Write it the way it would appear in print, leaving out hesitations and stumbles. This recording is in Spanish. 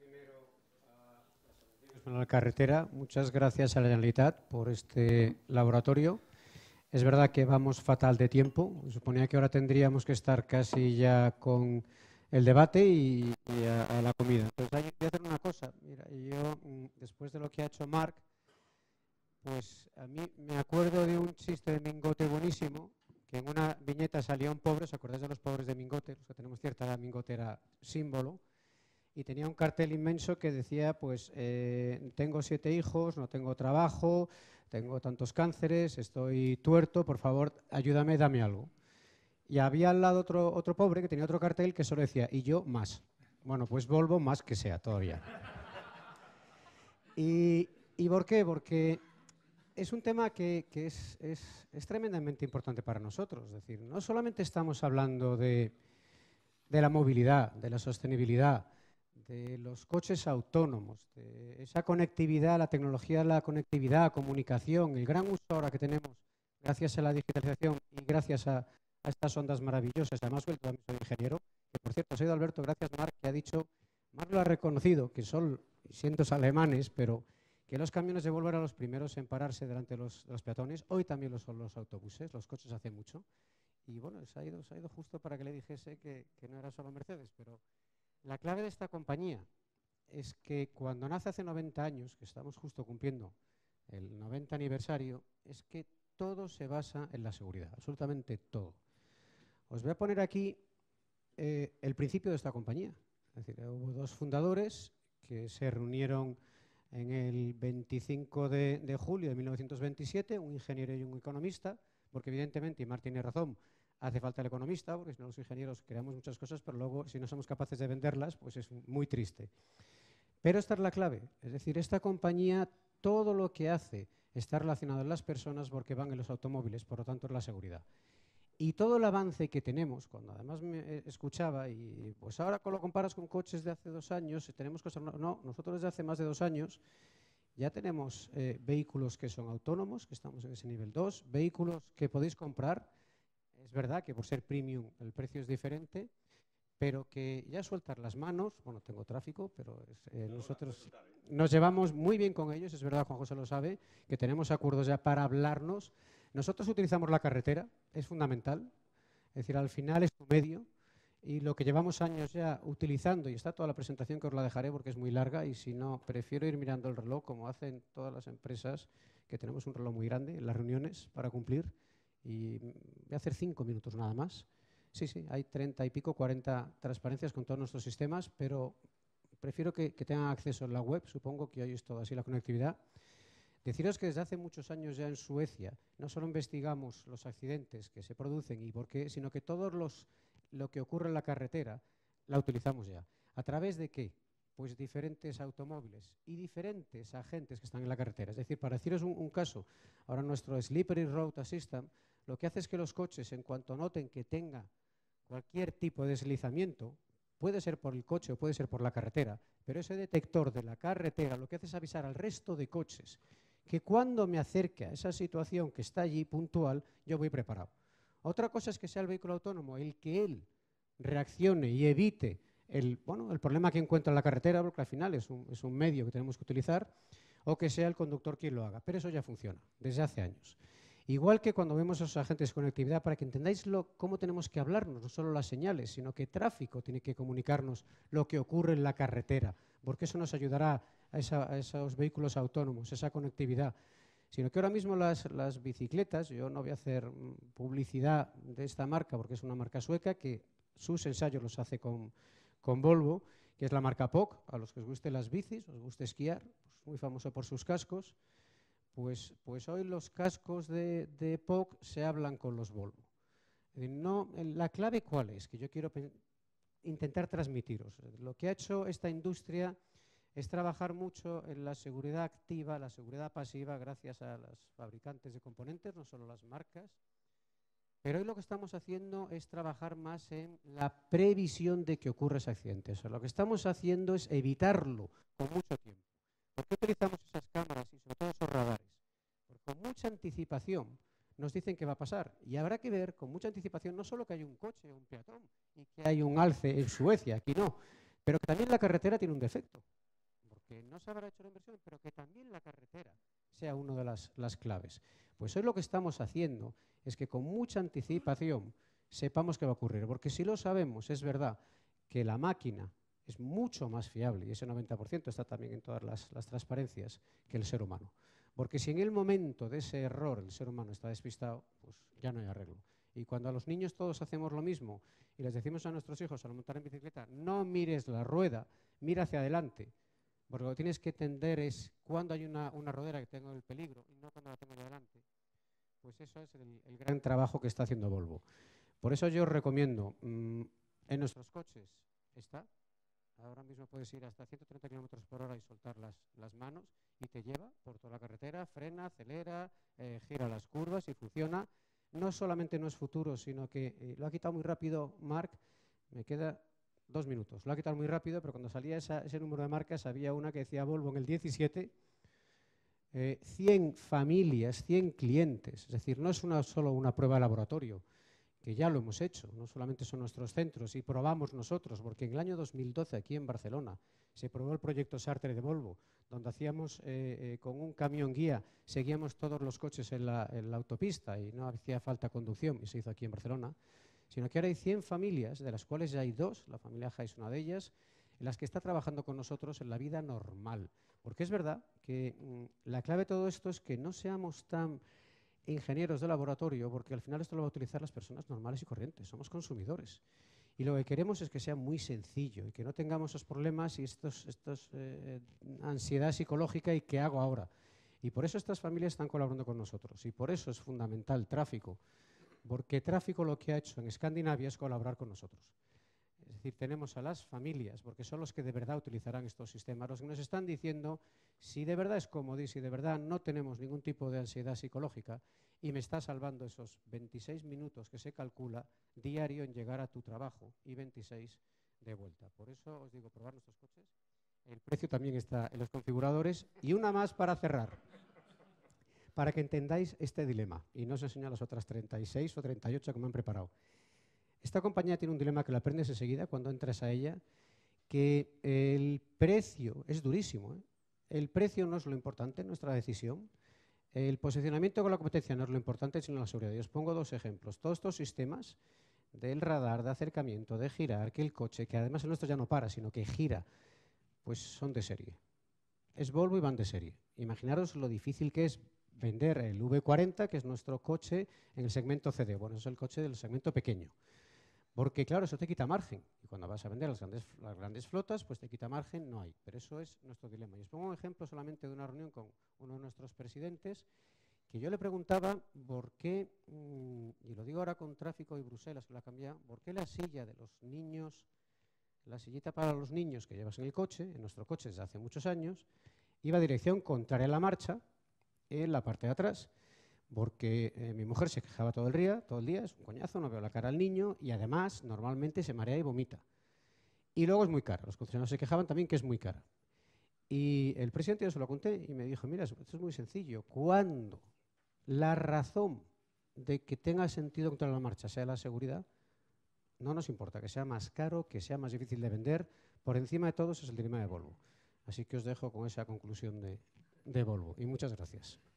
Para la carretera, muchas gracias a la Generalitat por este laboratorio. Es verdad que vamos fatal de tiempo. Suponía que ahora tendríamos que estar casi ya con el debate y a la comida. Entonces, voy a hacer una cosa. Mira, yo, después de lo que ha hecho Marc, pues a mí me acuerdo de un chiste de Mingote buenísimo, que en una viñeta salía un pobre. ¿Os acordáis de los pobres de Mingote? Los que tenemos cierta edad, Mingote era símbolo. Y tenía un cartel inmenso que decía, pues, tengo 7 hijos, no tengo trabajo, tengo tantos cánceres, estoy tuerto, por favor, ayúdame, dame algo. Y había al lado otro pobre que tenía otro cartel que solo decía, y yo más. Bueno, pues Volvo más que sea todavía. ¿Y por qué? Porque es un tema que es tremendamente importante para nosotros. Es decir, no solamente estamos hablando de la movilidad, de la sostenibilidad, de los coches autónomos, de esa conectividad, la tecnología, la conectividad, comunicación, el gran uso ahora que tenemos gracias a la digitalización y gracias a estas ondas maravillosas. Además, yo también soy ingeniero, que por cierto, soy de Alberto, gracias Marc, que ha dicho, Marc lo ha reconocido, que son cientos alemanes, pero que los camiones de Volvo eran los primeros en pararse delante de los peatones. Hoy también lo son los autobuses, los coches hace mucho. Y bueno, se ha ido justo para que le dijese que no era solo Mercedes, pero la clave de esta compañía es que cuando nace hace 90 años, que estamos justo cumpliendo el 90 aniversario, es que todo se basa en la seguridad, absolutamente todo. Os voy a poner aquí el principio de esta compañía. Es decir, hubo 2 fundadores que se reunieron en el 25 de julio de 1927, un ingeniero y un economista, porque evidentemente, y Martín tiene razón, hace falta el economista, porque si no los ingenieros creamos muchas cosas, pero luego si no somos capaces de venderlas, pues es muy triste. Pero esta es la clave, es decir, esta compañía, todo lo que hace está relacionado en las personas porque van en los automóviles, por lo tanto es la seguridad. Y todo el avance que tenemos, cuando además me escuchaba, y pues ahora lo comparas con coches de hace 2 años, tenemos cosas. No, nosotros desde hace más de 2 años ya tenemos vehículos que son autónomos, que estamos en ese nivel 2, vehículos que podéis comprar. Es verdad que por ser premium el precio es diferente, pero que ya sueltar las manos, bueno, tengo tráfico, pero nosotros nos llevamos muy bien con ellos, es verdad, Juan José lo sabe, que tenemos acuerdos ya para hablarnos. Nosotros utilizamos la carretera, es fundamental, es decir, al final es un medio, y lo que llevamos años ya utilizando, y está toda la presentación que os la dejaré porque es muy larga, y si no, prefiero ir mirando el reloj, como hacen todas las empresas, que tenemos un reloj muy grande en las reuniones para cumplir, y voy a hacer 5 minutos nada más. Sí, hay 30 y pico, 40 transparencias con todos nuestros sistemas, pero prefiero que tengan acceso en la web, supongo que hoy es todo así la conectividad. Deciros que desde hace muchos años ya en Suecia no solo investigamos los accidentes que se producen y por qué, sino que lo que ocurre en la carretera la utilizamos ya. ¿A través de qué? Pues diferentes automóviles y diferentes agentes que están en la carretera. Es decir, para deciros un caso, ahora nuestro Slippery Road Assistant lo que hace es que los coches, en cuanto noten que tenga cualquier tipo de deslizamiento, puede ser por el coche o puede ser por la carretera, pero ese detector de la carretera lo que hace es avisar al resto de coches que cuando me acerque a esa situación que está allí puntual, yo voy preparado. Otra cosa es que sea el vehículo autónomo el que él reaccione y evite el problema que encuentra en la carretera, porque al final es un medio que tenemos que utilizar, o que sea el conductor quien lo haga. Pero eso ya funciona desde hace años. Igual que cuando vemos a esos agentes de conectividad, para que entendáis cómo tenemos que hablarnos, no solo las señales, sino que tráfico tiene que comunicarnos lo que ocurre en la carretera, porque eso nos ayudará a esos vehículos autónomos, esa conectividad. Sino que ahora mismo las bicicletas, yo no voy a hacer publicidad de esta marca, porque es una marca sueca que sus ensayos los hace con Volvo, que es la marca POC, a los que os gusten las bicis, os guste esquiar, pues muy famoso por sus cascos. Pues hoy los cascos de POC se hablan con los Volvo. La clave, ¿cuál es? Que yo quiero intentar transmitiros. Lo que ha hecho esta industria es trabajar mucho en la seguridad activa, la seguridad pasiva, gracias a los fabricantes de componentes, no solo las marcas. Pero hoy lo que estamos haciendo es trabajar más en la previsión de que ocurra ese accidente. O sea, lo que estamos haciendo es evitarlo con mucho tiempo. ¿Por qué utilizamos esas cámaras y sobre todo esos radares? Porque con mucha anticipación nos dicen que va a pasar. Y habrá que ver con mucha anticipación no solo que hay un coche o un peatón y que hay un alce en Suecia, aquí no. pero que también la carretera tiene un defecto, porque no se habrá hecho la inversión, pero que también la carretera sea una de las claves. Pues hoy lo que estamos haciendo es que con mucha anticipación sepamos qué va a ocurrir, porque si lo sabemos, es verdad que la máquina es mucho más fiable, y ese 90% está también en todas las transparencias, que el ser humano. Porque si en el momento de ese error el ser humano está despistado, pues ya no hay arreglo. Y cuando a los niños todos hacemos lo mismo y les decimos a nuestros hijos al montar en bicicleta, no mires la rueda, mira hacia adelante, porque lo que tienes que entender es cuando hay una rodera que tengo el peligro y no cuando la tengo yo delante. Pues eso es el gran trabajo que está haciendo Volvo. Por eso yo os recomiendo, en nuestros coches está, ahora mismo puedes ir hasta 130 kilómetros por hora y soltar las manos y te lleva por toda la carretera, frena, acelera, gira las curvas y funciona. No solamente no es futuro, sino que lo ha quitado muy rápido Marc, me queda 2 minutos. Lo ha quitado muy rápido, pero cuando salía ese número de marcas había una que decía Volvo en el 17, 100 familias, 100 clientes. Es decir, no es solo una prueba de laboratorio, que ya lo hemos hecho, no solamente son nuestros centros y probamos nosotros, porque en el año 2012 aquí en Barcelona se probó el proyecto Sartre de Volvo, donde hacíamos con un camión guía, seguíamos todos los coches en la autopista y no hacía falta conducción, y se hizo aquí en Barcelona, sino que ahora hay 100 familias, de las cuales ya hay 2, la familia Ja es una de ellas, en las que está trabajando con nosotros en la vida normal. Porque es verdad que la clave de todo esto es que no seamos tan ingenieros de laboratorio, porque al final esto lo van a utilizar las personas normales y corrientes, somos consumidores. Y lo que queremos es que sea muy sencillo y que no tengamos esos problemas y estos ansiedad psicológica y qué hago ahora. Y por eso estas familias están colaborando con nosotros y por eso es fundamental tráfico, porque tráfico lo que ha hecho en Escandinavia es colaborar con nosotros. Es decir, tenemos a las familias, porque son los que de verdad utilizarán estos sistemas, los que nos están diciendo si de verdad es cómodo y si de verdad no tenemos ningún tipo de ansiedad psicológica y me está salvando esos 26 minutos que se calcula diario en llegar a tu trabajo y 26 de vuelta. Por eso os digo, probar nuestros coches. El precio también está en los configuradores. Y una más para cerrar, para que entendáis este dilema. Y no os enseño las otras 36 o 38 que me han preparado. Esta compañía tiene un dilema que lo aprendes enseguida cuando entras a ella, que el precio es durísimo, ¿eh? El precio no es lo importante en nuestra decisión. El posicionamiento con la competencia no es lo importante, sino la seguridad. Y os pongo 2 ejemplos. Todos estos sistemas del radar, de acercamiento, de girar, que el coche, que además el nuestro ya no para, sino que gira, pues son de serie. Es Volvo y van de serie. Imaginaros lo difícil que es vender el V40, que es nuestro coche en el segmento CD. Bueno, eso es el coche del segmento pequeño. Porque, claro, eso te quita margen. Y cuando vas a vender las grandes flotas, pues te quita margen, no hay. Pero eso es nuestro dilema. Y os pongo un ejemplo solamente de una reunión con uno de nuestros presidentes, que yo le preguntaba por qué, y lo digo ahora con tráfico y Bruselas, que lo ha cambiado, por qué la silla de los niños, la sillita para los niños que llevas en el coche, en nuestro coche desde hace muchos años, iba a dirección contraria a la marcha, en la parte de atrás, porque mi mujer se quejaba todo el día, es un coñazo, no veo la cara al niño y además normalmente se marea y vomita. Y luego es muy cara, los concesionarios se quejaban también que es muy cara. Y el presidente yo se lo conté y me dijo, mira, esto es muy sencillo, cuando la razón de que tenga sentido contra la marcha sea la seguridad, no nos importa que sea más caro, que sea más difícil de vender, por encima de todo eso es el dilema de Volvo. Así que os dejo con esa conclusión de Volvo y muchas gracias.